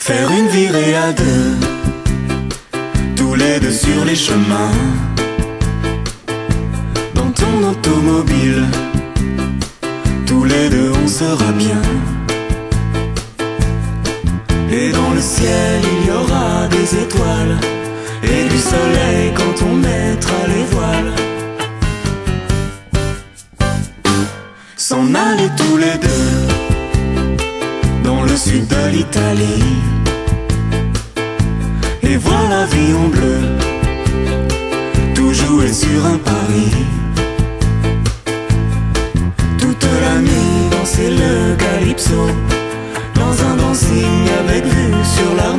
Faire une virée à deux, tous les deux sur les chemins. Dans ton automobile, tous les deux on sera bien. Et dans le ciel il y aura des étoiles et du soleil quand on mettra les voiles. S'en aller tous les deux dans le sud de l'Italie et voir la vie en bleu, tout jouer sur un pari. Toute la nuit danser le calypso dans un dancing avec vue sur la